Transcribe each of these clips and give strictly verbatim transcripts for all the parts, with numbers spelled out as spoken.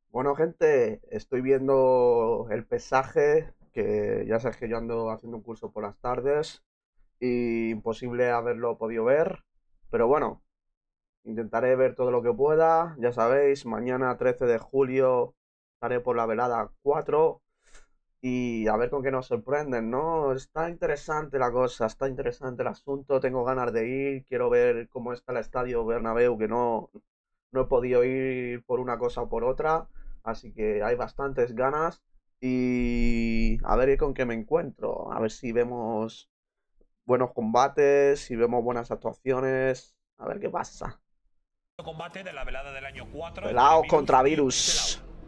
Bueno, gente, estoy viendo el pesaje, que ya sabes que yo ando haciendo un curso por las tardes y imposible haberlo podido ver, pero bueno, intentaré ver todo lo que pueda. Ya sabéis, mañana trece de julio estaré por la velada cuatro y a ver con qué nos sorprenden, ¿no? Está interesante la cosa, está interesante el asunto, tengo ganas de ir, quiero ver cómo está el estadio Bernabéu, que no, no he podido ir por una cosa o por otra, así que hay bastantes ganas y a ver con qué me encuentro, a ver si vemos buenos combates, si vemos buenas actuaciones, a ver qué pasa. Combate de la velada del año cuatro entre Pelaos Virus contra y Virus. Selao.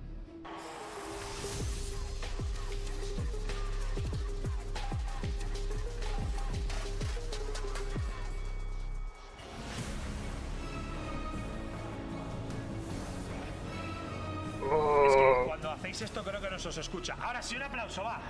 Es que cuando hacéis esto creo que no se os escucha. Ahora sí, un aplauso, va.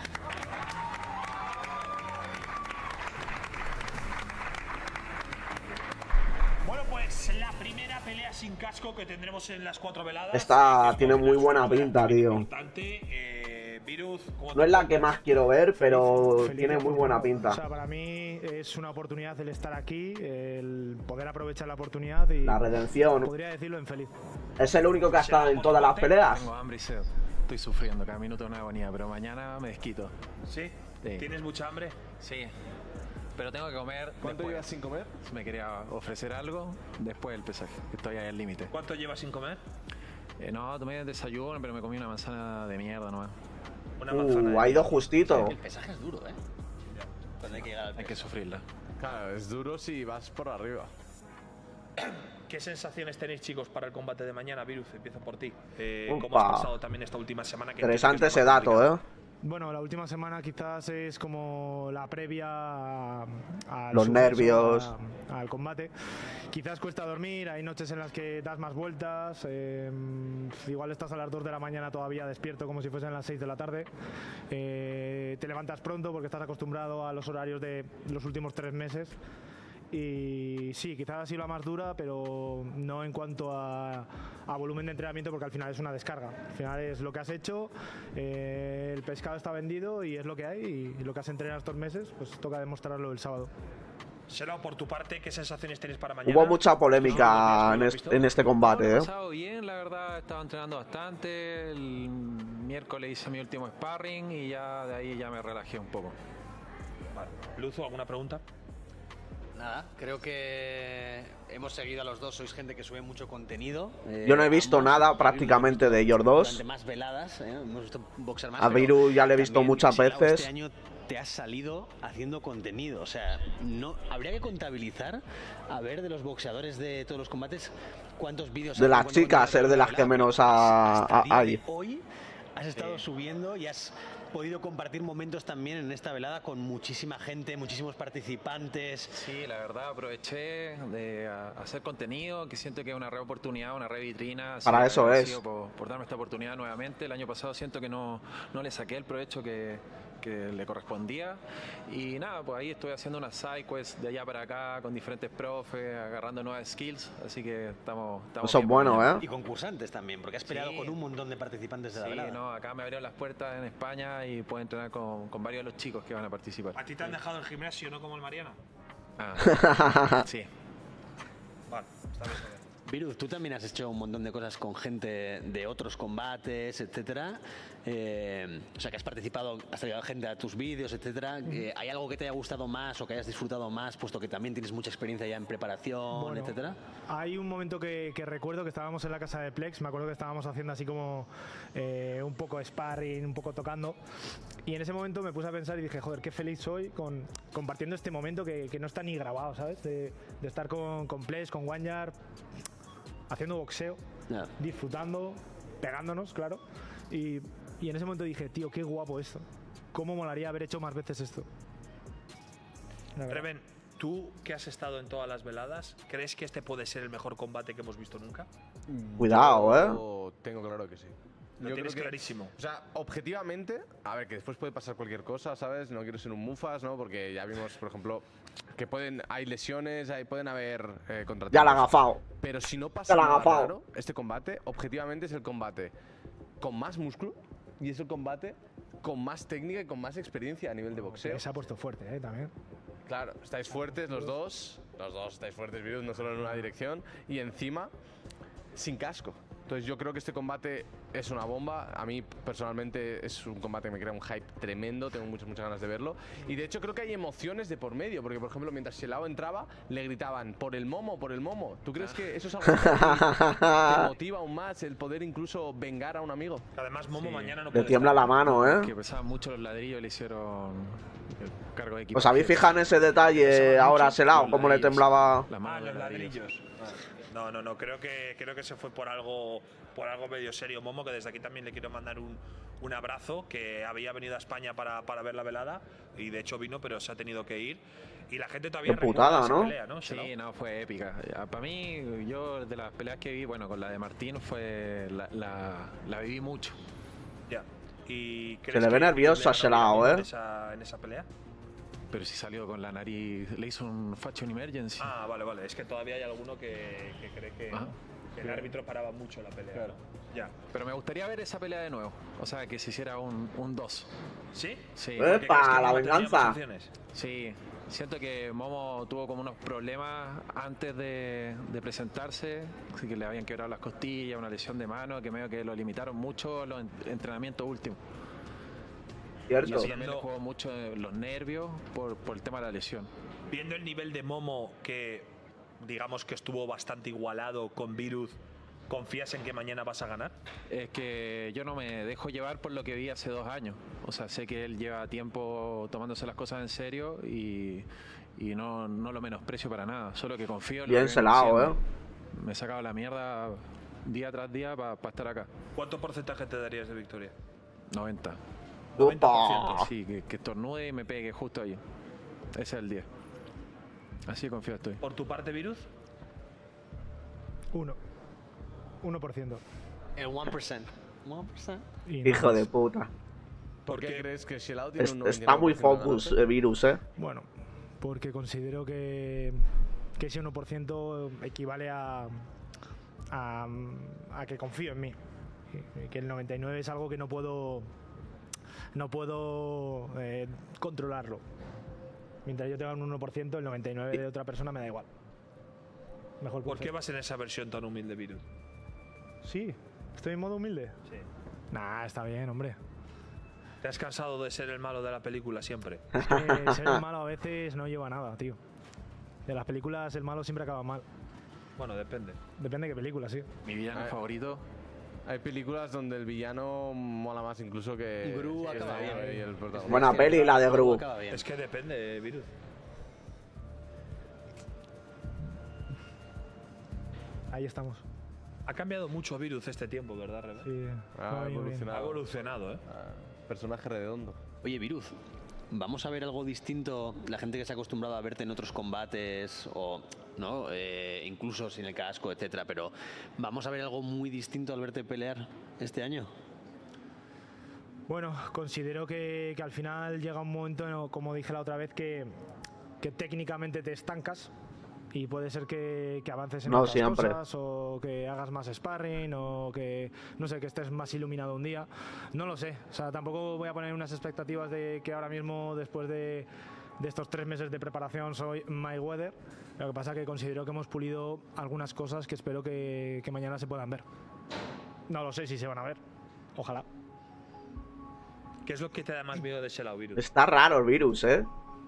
Bueno, pues la primera pelea sin casco que tendremos en las cuatro veladas. Esta eh, tiene muy buena es una pinta, pelea tío. importante. Eh, Virus, ¿cómo No te es la que encuentras? más quiero ver, pero Feliz y tiene muy buena afortunado. pinta. O sea, para mí es una oportunidad el estar aquí, el poder aprovechar la oportunidad y La redención. podría decirlo en feliz. Es el único que ha estado en todas las peleas. Tengo hambre y sed. Estoy sufriendo, cada minuto una agonía, pero mañana me desquito. ¿Sí? Sí. ¿Tienes mucha hambre? Sí. Pero tengo que comer. ¿Cuánto después. llevas sin comer? Si me quería ofrecer algo después del pesaje, que estoy ahí al límite. ¿Cuánto llevas sin comer? Eh, no, tomé el desayuno, pero me comí una manzana de mierda nomás. Una manzana. Uh, ha ido justito. El pesaje es duro, ¿eh? Cuando hay que llegar al Hay que peso. sufrirla. Claro, es duro si vas por arriba. ¿Qué sensaciones tenéis, chicos, para el combate de mañana, Virus? Empiezo por ti. Eh, ¿Cómo Upa. has pasado también esta última semana? Que Interesante entiendo que ese es la más dato, complicada? ¿eh? Bueno, la última semana quizás es como la previa a- al Los suceso, nervios. a- al combate. Quizás cuesta dormir, hay noches en las que das más vueltas, eh, igual estás a las dos de la mañana todavía despierto como si fuesen las seis de la tarde. Eh, te levantas pronto porque estás acostumbrado a los horarios de los últimos tres meses. Y sí, quizás ha sido la más dura, pero no en cuanto a, a volumen de entrenamiento, porque al final es una descarga. Al final es lo que has hecho, eh, el pescado está vendido y es lo que hay, y lo que has entrenado estos meses, pues toca demostrarlo el sábado. Selao, por tu parte, ¿qué sensaciones tienes para mañana? Hubo mucha polémica No, en, ¿lo has est- visto? en este No, lo combate, he ¿eh? pasado bien, la verdad, he estado entrenando bastante. El miércoles hice mi último sparring y ya de ahí ya me relajé un poco. Vale. Luzu, ¿alguna pregunta? Nada, creo que hemos seguido a los dos, sois gente que sube mucho contenido. eh, Yo no he visto ambos. nada A Virus prácticamente lo hemos de visto ellos dos. Durante más veladas, eh, hemos visto boxear más. A pero Virus ya le he visto también, muchas Selao, veces. Este año te has salido haciendo contenido, o sea, no habría que contabilizar, a ver, de los boxeadores de todos los combates, cuántos vídeos. De hacen, las cuánto chicas, contenido es de las hacen que por velada, menos pero ha- hasta ha- día de hay. Hoy has estado subiendo y has podido compartir momentos también en esta velada con muchísima gente, muchísimos participantes. Sí, la verdad aproveché de a- hacer contenido, que siento que es una re oportunidad, una re vitrina. así Para que eso agradecido es. Por, por darme esta oportunidad nuevamente. El año pasado siento que no, no le saqué el provecho que, que le correspondía. Y nada, pues ahí estoy haciendo unas sidequests de allá para acá con diferentes profes, agarrando nuevas skills. Así que estamos, estamos Eso es bien por bueno, mañana. ¿eh? Y concursantes también, porque has peleado Sí. con un montón de participantes de la Sí, velada. no, acá me abrieron las puertas en España y puedo entrenar con, con varios de los chicos que van a participar. ¿A ti te han dejado el gimnasio, no como el Mariana? Ah, sí. Vale, está bien saber. Viruz, tú también has hecho un montón de cosas con gente de otros combates, etcétera. Eh, o sea, que has participado, has traído gente a tus vídeos, etcétera. Eh, ¿Hay algo que te haya gustado más o que hayas disfrutado más, puesto que también tienes mucha experiencia ya en preparación, Bueno, etcétera? Hay un momento que, que recuerdo que estábamos en la casa de Plex, me acuerdo que estábamos haciendo así como eh, un poco sparring, un poco tocando, y en ese momento me puse a pensar y dije, joder, qué feliz soy con, compartiendo este momento que, que no está ni grabado, ¿sabes? De, de estar con, con Plex, con Wanyar, haciendo boxeo, Ya. disfrutando, pegándonos, claro, y, y en ese momento dije, tío, qué guapo esto, cómo molaría haber hecho más veces esto. La verdad. Reven, tú que has estado en todas las veladas, ¿crees que este puede ser el mejor combate que hemos visto nunca? Cuidado, ¿eh? Yo tengo claro que sí. Lo Yo tienes creo que- clarísimo. O sea, objetivamente, a ver, que después puede pasar cualquier cosa, ¿sabes? No quiero ser un mufas, ¿no? Porque ya vimos, por ejemplo, que pueden, hay lesiones, hay, pueden haber eh, contratiempos. Ya la ha agafado. Pero si no pasa Ya la ha nada agafado. raro, este combate, objetivamente es el combate con más músculo y es el combate con más técnica y con más experiencia a nivel de boxeo. Se ha puesto fuerte, ¿eh? También. Claro, estáis fuertes los dos, los dos estáis fuertes, Virus, no solo en una dirección, y encima sin casco. Entonces yo creo que este combate es una bomba. A mí personalmente es un combate que me crea un hype tremendo, tengo muchas, muchas ganas de verlo. Y de hecho creo que hay emociones de por medio, porque por ejemplo mientras Shelao entraba le gritaban por el momo, por el momo. ¿Tú crees que eso es algo que te motiva aún más el poder incluso vengar a un amigo? Además, Momo Sí. mañana no Le puede tiembla estar. la mano, Que ¿eh? pesaban mucho los ladrillos, le hicieron el cargo de equipo. ¿Os habéis fijado en ese detalle ahora, Selao? ¿Cómo le temblaba? La Ah, mano de los ladrillos. No, no, no, creo que creo que se fue por algo por algo medio serio Momo, que desde aquí también le quiero mandar un, un abrazo, que había venido a España para, para ver la velada y de hecho vino, pero se ha tenido que ir. Y la gente todavía Qué putada, recuerda esa ¿no? pelea, ¿no? Sí, Shelao? no, fue épica. Para mí, yo de las peleas que vi, bueno, con la de Martín fue la, la, la viví mucho. Ya. ¿Y Se crees le ve que nervioso a le ganó Shelao, Momo ¿eh? En esa, en esa pelea. Pero si salió con la nariz, le hizo un Fashion Emergency. Ah, vale, vale. Es que todavía hay alguno que, que cree que, Ah. que el árbitro paraba mucho la pelea. Claro. ¿no? Ya. Pero me gustaría ver esa pelea de nuevo. O sea, que se hiciera un un dos. ¿Sí? Sí. Eh. ¿Porque crees que ¡Epa! La Momo tenía más venganza. opciones? Sí, siento que Momo tuvo como unos problemas antes de, de presentarse, así que le habían quebrado las costillas, una lesión de mano, que medio que lo limitaron mucho los en- entrenamientos últimos. Y Cierto. eso también le jugó mucho los nervios por, por el tema de la lesión. Viendo el nivel de Momo, que digamos que estuvo bastante igualado con Virus, ¿confías en que mañana vas a ganar? Es que yo no me dejo llevar por lo que vi hace dos años. O sea, sé que él lleva tiempo tomándose las cosas en serio y, y no, no lo menosprecio para nada. Solo que confío en lo Bien que vengo Selao, haciendo. ¿eh? Me he sacado la mierda día tras día para estar acá. ¿Cuánto porcentaje te darías de victoria? noventa. noventa por ciento. ¡Opa! Sí, que, que estornude y me pegue justo ahí. Ese es el diez. Así de confiado estoy. ¿Por tu parte, Virus? Uno. Uno por ciento. El uno por ciento. uno por ciento. Y nada Hijo de más. puta. ¿Por qué Porque- crees que Shelao tiene Es- un está muy noventa y nueve por ciento de focus, ganarte? eh, Virus, ¿eh? Bueno, porque considero que, que ese uno por ciento equivale a, a, a que confío en mí. Y- y que el noventa y nueve por ciento es algo que no puedo, no puedo eh, controlarlo. Mientras yo tenga un uno por ciento, el noventa y nueve por ciento de otra persona me da igual. Mejor ¿Por qué consejo. vas en esa versión tan humilde, Virus? Sí, estoy en modo humilde. Sí. Nah, está bien, hombre. ¿Te has cansado de ser el malo de la película siempre? Es que ser el malo a veces no lleva a nada, tío. De las películas el malo siempre acaba mal. Bueno, depende. Depende de qué película, sí. Mi villano A ver. favorito. Hay películas donde el villano mola más incluso que Gru que acaba el- bien. y el protagonista. Buena peli, la de Gru. Acaba bien. Es que depende, Virus. Ahí estamos. Ha cambiado mucho Virus este tiempo, ¿verdad, Rebe? Sí, Ah, no, muy bien. evolucionado. Ha evolucionado, ¿eh? Ah, personaje redondo. Oye, Viruz, ¿vamos a ver algo distinto? La gente que se ha acostumbrado a verte en otros combates o no, Eh, incluso sin el casco, etcétera, pero ¿vamos a ver algo muy distinto al verte pelear este año? Bueno, considero que, que al final llega un momento, ¿no? Como dije la otra vez, que, que técnicamente te estancas y puede ser que, que avances en No otras siempre. cosas o que hagas más sparring o que, no sé, que estés más iluminado un día. No lo sé. O sea, tampoco voy a poner unas expectativas de que ahora mismo, después de, de estos tres meses de preparación, soy Mayweather. Lo que pasa es que considero que hemos pulido algunas cosas que espero que, que mañana se puedan ver. No lo sé si se van a ver. Ojalá. ¿Qué es lo que te da más miedo de Shelao, Virus? Está raro el Virus, ¿eh?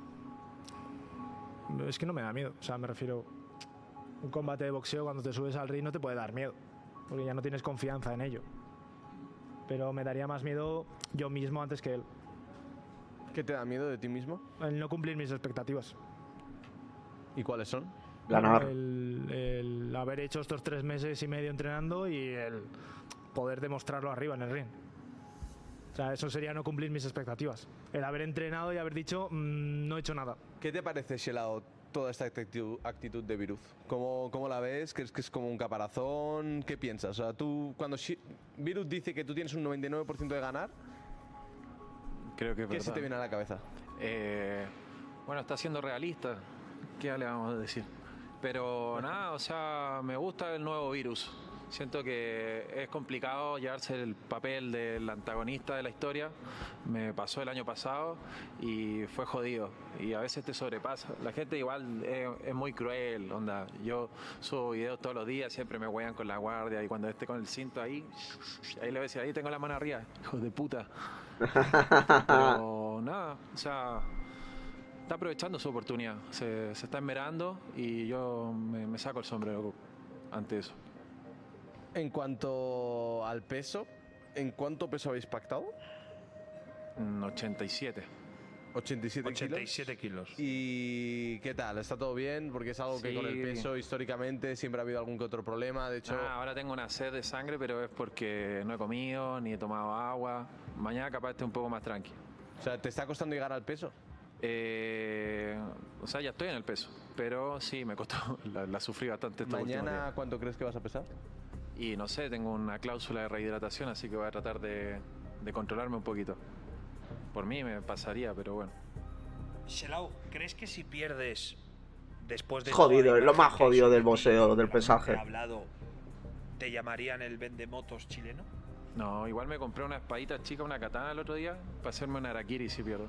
Es que no me da miedo. O sea, me refiero. Un combate de boxeo, cuando te subes al ring, no te puede dar miedo. Porque ya no tienes confianza en ello. Pero me daría más miedo yo mismo antes que él. ¿Qué te da miedo de ti mismo? El no cumplir mis expectativas. ¿Y cuáles son? Ganar. El, el haber hecho estos tres meses y medio entrenando y el poder demostrarlo arriba en el ring. O sea, eso sería no cumplir mis expectativas. El haber entrenado y haber dicho, "Mm, no he hecho nada". ¿Qué te parece, Shelao, toda esta actitud, actitud de Viruz? ¿Cómo, ¿Cómo la ves? ¿Crees que es como un caparazón? ¿Qué piensas? O sea, tú, cuando Shi- Viruz dice que tú tienes un noventa y nueve por ciento de ganar, Creo que es ¿qué verdad. se te viene a la cabeza? Eh, bueno, está siendo realista. ¿Qué le vamos a decir? Pero nada, o sea, me gusta el nuevo Virus. Siento que es complicado llevarse el papel del antagonista de la historia. Me pasó el año pasado y fue jodido. Y a veces te sobrepasa. La gente igual es, es muy cruel, onda. Yo subo videos todos los días, siempre me huean con la guardia y cuando esté con el cinto ahí, ahí le voy a decir, ahí tengo la mano arriba, hijos de puta. Pero nada, o sea, está aprovechando su oportunidad. Se, se está esmerando y yo me, me saco el sombrero ante eso. En cuanto al peso, ¿en cuánto peso habéis pactado? Mm, ochenta y siete. ochenta y siete, ochenta y kilos. siete kilos. ¿Y qué tal? ¿Está todo bien? Porque es algo que Sí. con el peso históricamente siempre ha habido algún que otro problema. De hecho, Ah, ahora tengo una sed de sangre, pero es porque no he comido ni he tomado agua. Mañana capaz esté un poco más tranqui. o sea, ¿te está costando llegar al peso? Eh, o sea, ya estoy en el peso, pero sí, me costó, la, la sufrí bastante estos últimos Mañana, días. ¿cuánto crees que vas a pesar? Y no sé, tengo una cláusula de rehidratación, así que voy a tratar de, de controlarme un poquito. Por mí me pasaría, pero bueno. Shelau, ¿crees que si pierdes después de Jodido, toda la es lo más imagen que hay jodido sobre del ti, boxeo, del de la que pesaje. he hablado, te llamarían el vendemotos chileno? No, igual me compré una espadita chica, una katana el otro día, para hacerme un harakiri si pierdo.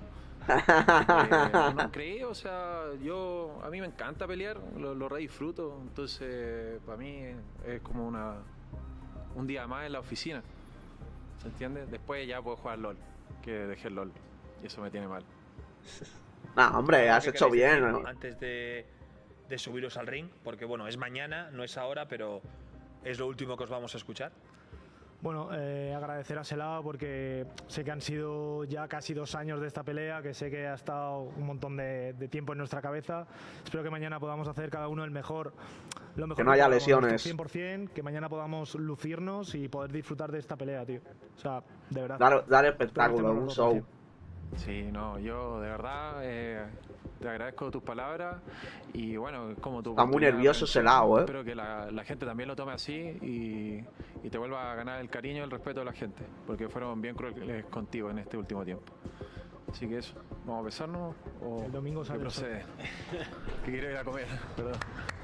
Eh, no creí, o sea, yo, a mí me encanta pelear, lo, lo re disfruto, entonces para mí es como una un día más en la oficina, ¿se entiende? Después ya puedo jugar LOL, que dejé el LOL, y eso me tiene mal. Nah, hombre, ¿Algo has que hecho queréis bien, decir ¿no? antes de, de subiros al ring? Porque bueno, es mañana, no es ahora, pero es lo último que os vamos a escuchar. Bueno, eh, agradecer a Selao porque sé que han sido ya casi dos años de esta pelea, que sé que ha estado un montón de, de tiempo en nuestra cabeza. Espero que mañana podamos hacer cada uno el mejor, lo mejor Que no haya podamos, nuestro lesiones. cien por cien, que mañana podamos lucirnos y poder disfrutar de esta pelea, tío. O sea, de verdad. Dar, dar Espero que espectáculo, estemos un los dos al show. cien. Sí, no, yo de verdad eh, te agradezco tus palabras y bueno, como tu Está muy oportunidad de nervioso ese aprendizaje, lado, ¿eh? Espero que la, la gente también lo tome así y, y te vuelva a ganar el cariño y el respeto de la gente, porque fueron bien crueles contigo en este último tiempo. Así que eso, ¿vamos a besarnos o El domingo qué sale el sol. procede? Que quiero ir a comer, perdón.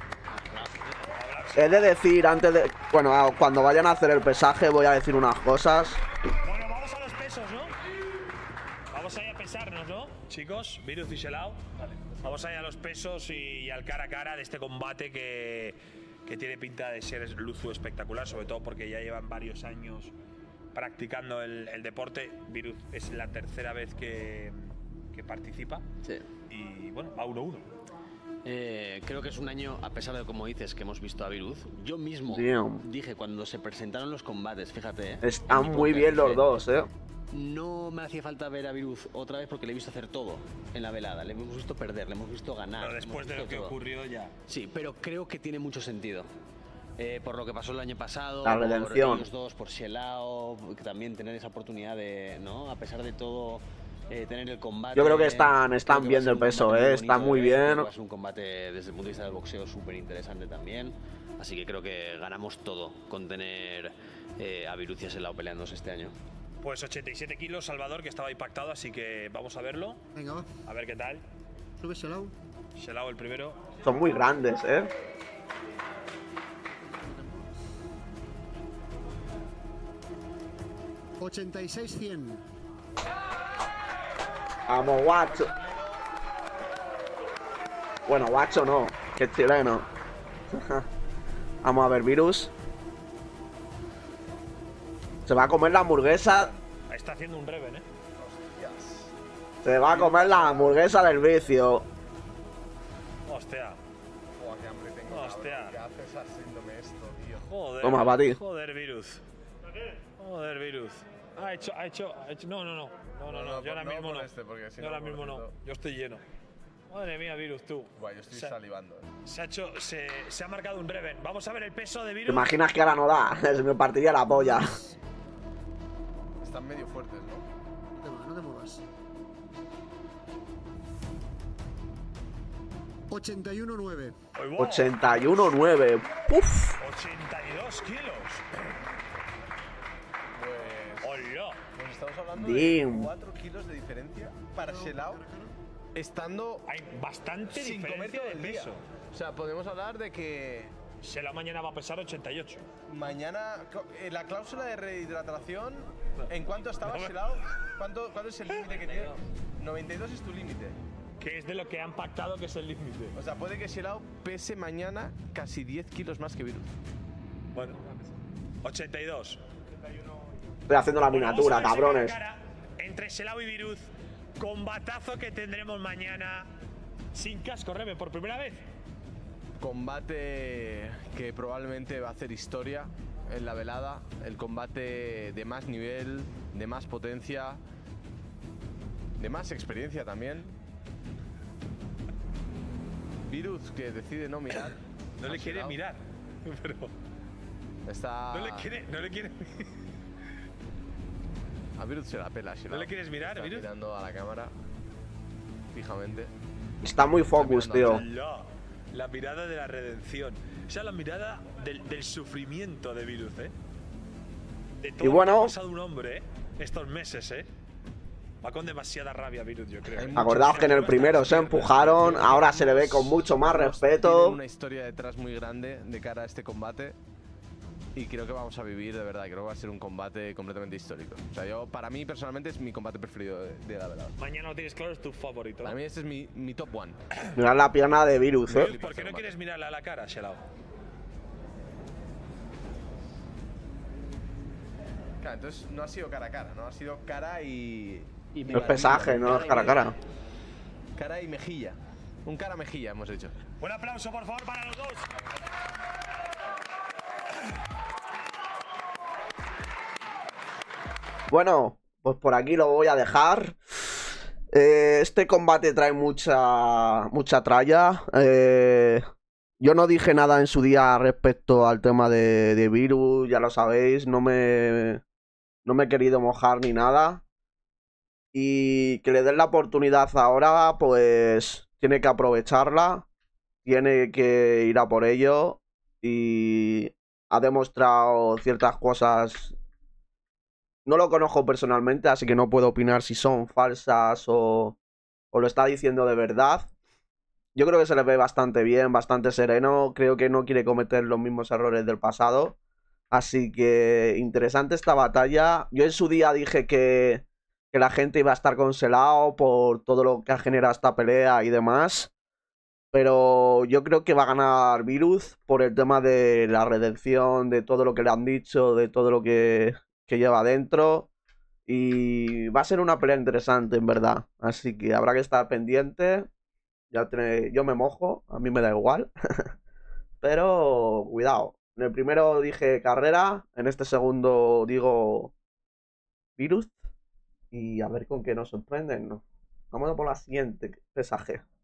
He de decir antes de... Bueno, a- cuando vayan a hacer el pesaje voy a decir unas cosas. Bueno, vamos a los pesos, ¿no? Vamos ahí a pesarnos, ¿no? Chicos, Virus y Shelau. Vamos ahí a los pesos y al cara a cara de este combate que, que tiene pinta de ser luzu espectacular, sobre todo porque ya llevan varios años practicando el, el deporte. Virus es la tercera vez que, que participa Sí. y bueno, va uno uno. Eh, creo que es un año, a pesar de como dices que hemos visto a Viruz, yo mismo Damn. dije cuando se presentaron los combates, fíjate, ¿eh? Están en mi muy podcast bien los dije, dos, ¿eh? no me hacía falta ver a Viruz otra vez porque le he visto hacer todo en la velada, le hemos visto perder, le hemos visto ganar. Pero le después hemos de lo visto que todo. ocurrió ya. Sí, pero creo que tiene mucho sentido. Eh, por lo que pasó el año pasado, La por redención. ellos dos, por Shelau, que también tener esa oportunidad de, ¿no? A pesar de todo, eh, tener el combate. Yo creo que están- creo están que va a bien ser del un peso, combate eh, muy está bonito muy de ver, bien. creo que Va a ser un combate desde el punto de vista del boxeo súper interesante también. Así que creo que ganamos todo con tener eh, a Viruz y a Shelau peleándose este año. Pues ochenta y siete kilos, Salvador, que estaba impactado, así que vamos a verlo. Venga, va. A ver qué tal. Sube Shelau. Shelau el primero. Son muy grandes, ¿eh? ochenta y seis cien. Vamos, guacho. Bueno, guacho no, que es chileno. Vamos a ver, Virus. Se va a comer la hamburguesa. Está haciendo un Reven, ¿eh? Se va a comer la hamburguesa del vicio. Hostia. Joder, qué hambre tengo. Hostia. ¿Qué haces haciéndome esto, tío? Joder. Toma, pa' ti. Joder, Virus. Joder, Virus. Ha hecho, ha hecho, ha hecho. No, no, no. No, no, no. Yo ahora no mismo por no. este, porque si Yo no, ahora mismo no. pobrecito. Yo estoy lleno. Madre mía, Virus, tú. Buah, yo estoy Se- salivando. eh. Se ha hecho, se, se ha marcado un Reven. Vamos a ver el peso de ¿Te Virus. imaginas que ahora no da? Se me partiría la polla. Están medio fuertes, ¿no? No te muevas, no te muevas. ochenta y uno nueve. ochenta y uno nueve. ¡Puf! ochenta y dos kilos. Pues, ¡Hola! pues estamos hablando Damn. de cuatro kilos de diferencia para Shelao, estando Hay bastante sin comer diferencia todo de el día. peso. O sea, podemos hablar de que Se la mañana va a pesar ochenta y ocho. mañana, co- eh, la cláusula de rehidratación, ¿en cuánto estaba Shelao? ¿Cuánto, ¿Cuál es el límite que tiene? noventa y dos es tu límite. Que es de lo que han pactado que es el límite. O sea, puede que Shelao pese mañana casi diez kilos más que Virus. Bueno, ochenta y dos. Estoy haciendo la miniatura, Vamos a ver cabrones. cara a cara entre Shelao y Viruz. Combatazo que tendremos mañana. Sin casco, Rebe, por primera vez. Combate que probablemente va a hacer historia en la velada. El combate de más nivel, de más potencia, de más experiencia también. Virus que decide no mirar. No a le quiere Shelao. mirar. Pero Está. no le quiere, no le quiere. A Virus se la pela, Shelao. ¿No le quieres mirar, Está Virus? mirando a la cámara fijamente. Está muy focus, tío. La, la mirada de la redención. O sea, la mirada del, del sufrimiento de Viruz, ¿eh? De todo Y bueno- lo que ha pasado un hombre, ¿eh? Estos meses, ¿eh? Va con demasiada rabia Viruz, yo creo. Hay ¿eh? mucho- Acordaos que en el primero se empujaron, ahora se le ve con mucho más Tienen respeto. una historia detrás muy grande de cara a este combate. Y creo que vamos a vivir, de verdad, creo que va a ser un combate completamente histórico. O sea, yo, para mí personalmente es mi combate preferido de, de la velada. Mañana lo tienes claro, es tu favorito. Para mí este es mi, mi top one. Mirad la pierna de Virus, Viruz, eh. ¿por qué no quieres mirarle a la cara, Shelao? Claro, entonces no ha sido cara a cara, ¿no? Ha sido cara y... y El pesaje, no es cara a cara. Cara y mejilla. Un cara mejilla, hemos hecho. Un aplauso, por favor, para los dos. Bueno, pues por aquí lo voy a dejar. Eh, este combate trae mucha, mucha tralla. Eh, yo no dije nada en su día respecto al tema de, de Virus, ya lo sabéis. No me, no me he querido mojar ni nada. Y que le den la oportunidad ahora, pues tiene que aprovecharla. Tiene que ir a por ello. Y ha demostrado ciertas cosas. No lo conozco personalmente, así que no puedo opinar si son falsas o, o lo está diciendo de verdad. Yo creo que se le ve bastante bien, bastante sereno. Creo que no quiere cometer los mismos errores del pasado. Así que interesante esta batalla. Yo en su día dije que, que la gente iba a estar congelado por todo lo que ha generado esta pelea y demás. Pero yo creo que va a ganar Virus por el tema de la redención, de todo lo que le han dicho, de todo lo que, que lleva dentro. Y va a ser una pelea interesante, en verdad. Así que habrá que estar pendiente. Ya te- yo me mojo, a mí me da igual. Pero cuidado. En el primero dije carrera, en este segundo digo Virus. Y a ver con qué nos sorprenden, ¿no? Vamos a por la siguiente pesaje.